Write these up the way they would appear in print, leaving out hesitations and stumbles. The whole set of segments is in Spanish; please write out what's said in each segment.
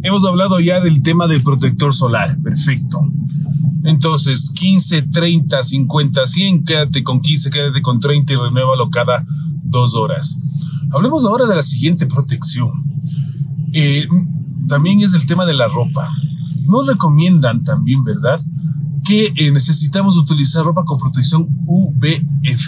hemos hablado ya del tema del protector solar. Perfecto. Entonces, 15, 30, 50, 100, quédate con 15, quédate con 30 y renuévalo cada 2 horas. Hablemos ahora de la siguiente protección. También es el tema de la ropa. Nos recomiendan también, ¿verdad?, que necesitamos utilizar ropa con protección UVF.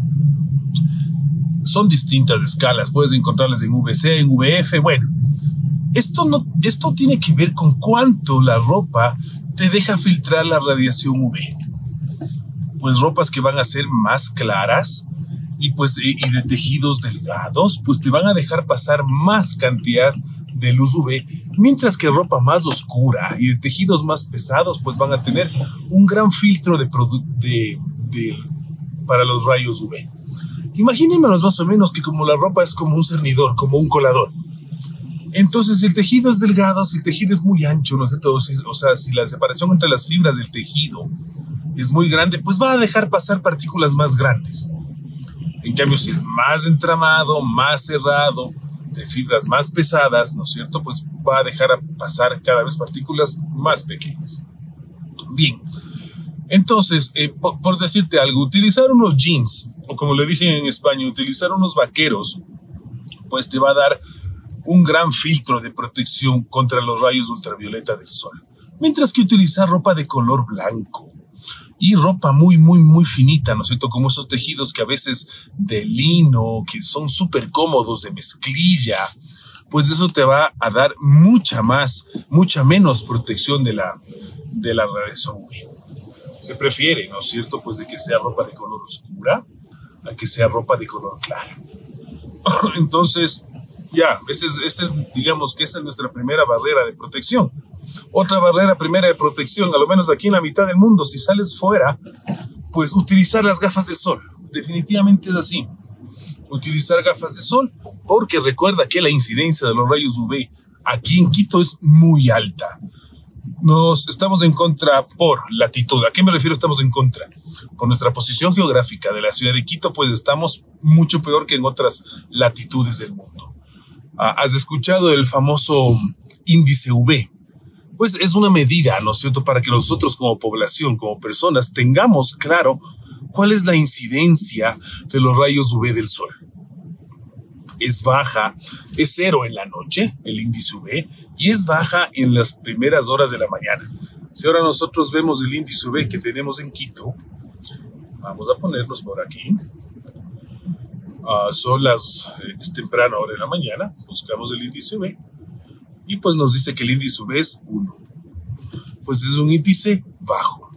Son distintas escalas, puedes encontrarlas en VC, en VF. Bueno, esto tiene que ver con cuánto la ropa te deja filtrar la radiación UV. Pues ropas que van a ser más claras y de tejidos delgados, pues te van a dejar pasar más cantidad de luz UV, mientras que ropa más oscura y de tejidos más pesados pues van a tener un gran filtro para los rayos UV. Imaginémonos más o menos que como la ropa es como un cernidor, como un colador. Entonces, si el tejido es delgado, si el tejido es muy ancho, ¿no es cierto? O sea, si la separación entre las fibras del tejido es muy grande, pues va a dejar pasar partículas más grandes. En cambio, si es más entramado, más cerrado, de fibras más pesadas, ¿no es cierto?, pues va a dejar pasar cada vez partículas más pequeñas. Bien, entonces, por decirte algo, utilizar unos jeans, o como le dicen en España, utilizar unos vaqueros, pues te va a dar un gran filtro de protección contra los rayos ultravioleta del sol. Mientras que utilizar ropa de color blanco y ropa muy, muy, muy finita, ¿no es cierto?, como esos tejidos que a veces de lino, que son súper cómodos, de mezclilla, pues eso te va a dar mucha menos protección de la radiación UV. Se prefiere, ¿no es cierto?, pues de que sea ropa de color oscura a que sea ropa de color claro. Entonces, ya, digamos que esa es nuestra primera barrera de protección. Otra barrera primera de protección, a lo menos aquí en la mitad del mundo, si sales fuera, pues utilizar las gafas de sol. Definitivamente es así. Utilizar gafas de sol, porque recuerda que la incidencia de los rayos UV aquí en Quito es muy alta. Nos estamos en contra por latitud. ¿A qué me refiero estamos en contra? Por nuestra posición geográfica de la ciudad de Quito, pues estamos mucho peor que en otras latitudes del mundo. ¿Has escuchado el famoso índice UV? Pues es una medida, ¿no es cierto?, para que nosotros como población, como personas, tengamos claro cuál es la incidencia de los rayos UV del sol. Es baja, es 0 en la noche, el índice UV, y es baja en las primeras horas de la mañana. Si ahora nosotros vemos el índice UV que tenemos en Quito, vamos a ponerlos por aquí. Es temprano hora de la mañana, buscamos el índice UV. Y pues nos dice que el índice UV es 1. Pues es un índice bajo.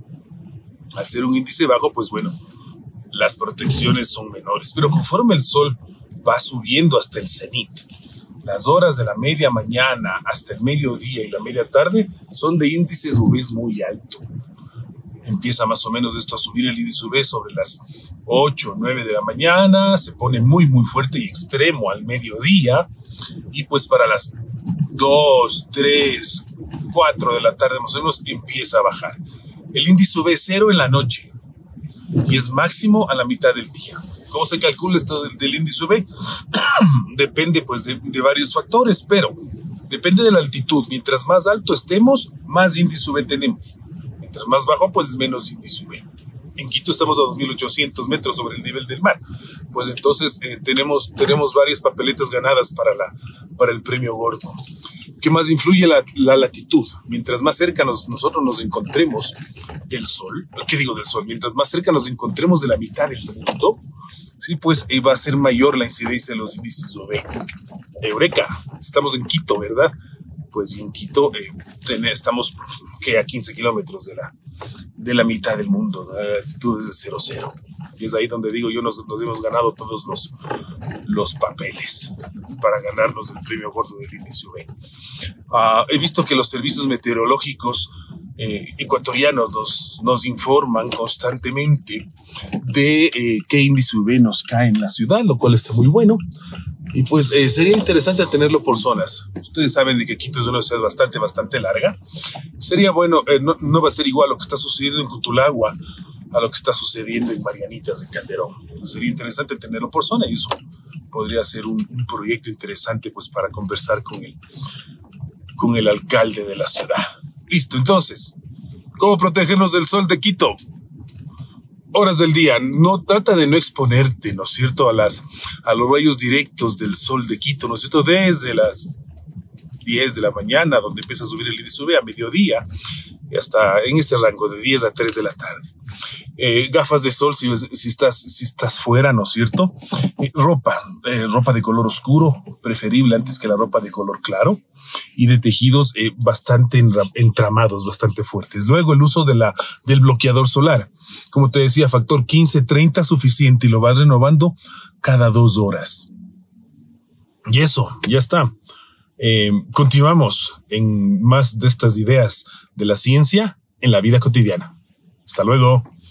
Al ser un índice bajo, pues bueno, las protecciones son menores. Pero conforme el sol va subiendo hasta el cenit, las horas de la media mañana hasta el mediodía y la media tarde son de índices UV muy alto. Empieza más o menos esto a subir el índice UV sobre las 8 o 9 de la mañana, se pone muy, muy fuerte y extremo al mediodía, y pues para las 2, 3, 4 de la tarde más o menos empieza a bajar. El índice UV es 0 en la noche y es máximo a la mitad del día. ¿Cómo se calcula esto del índice UV? Depende pues de varios factores, pero depende de la altitud. Mientras más alto estemos, más índice UV tenemos. Mientras más bajo, pues menos índice UV. En Quito estamos a 2.800 metros sobre el nivel del mar. Pues entonces tenemos varias papeletas ganadas para el premio gordo. ¿Qué más influye la latitud? Mientras más cerca nosotros nos encontremos del sol, mientras más cerca nos encontremos de la mitad del mundo, sí, pues va a ser mayor la incidencia de los índices UV. Eureka, estamos en Quito, ¿verdad? Pues en Quito estamos a 15 kilómetros de la mitad del mundo, de la latitud es de 0,0. Y es ahí donde digo yo, nos hemos ganado todos los papeles para ganarnos el premio gordo del índice UV. He visto que los servicios meteorológicos ecuatorianos nos informan constantemente de qué índice UV nos cae en la ciudad, lo cual está muy bueno. Y pues sería interesante tenerlo por zonas. Ustedes saben de que Quito es una ciudad bastante larga. Sería bueno, no va a ser igual lo que está sucediendo en Cutulagua a lo que está sucediendo en Marianitas, en Calderón. Sería interesante tenerlo por zona y eso podría ser un proyecto interesante pues para conversar con con el alcalde de la ciudad. Listo, entonces, ¿cómo protegernos del sol de Quito? Horas del día, trata de no exponerte, ¿no es cierto?, a los rayos directos del sol de Quito, ¿no es cierto?, desde las 10 de la mañana, donde empieza a subir el índice UV, a mediodía, y hasta en este rango de 10 a 3 de la tarde. Gafas de sol si estás fuera, ¿no es cierto? Ropa de color oscuro, preferible antes que la ropa de color claro, y de tejidos bastante entramados, bastante fuertes. Luego el uso del bloqueador solar. Como te decía, factor 15-30 suficiente, y lo vas renovando cada 2 horas. Y eso, ya está. Continuamos en más de estas ideas de la ciencia en la vida cotidiana. Hasta luego.